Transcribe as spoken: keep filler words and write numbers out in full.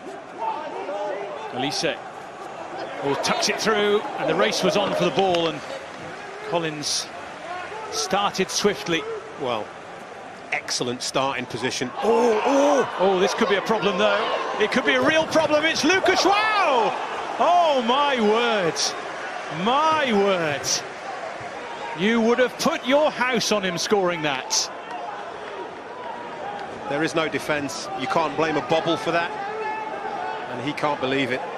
Elise will tucks it through, and the race was on for the ball, and Collins started swiftly. Well, excellent starting position. Oh, oh, oh! This could be a problem, though. It could be a real problem. It's Lucas Joao. Oh my word! My word! You would have put your house on him scoring that. There is no defence. You can't blame a bobble for that, and he can't believe it.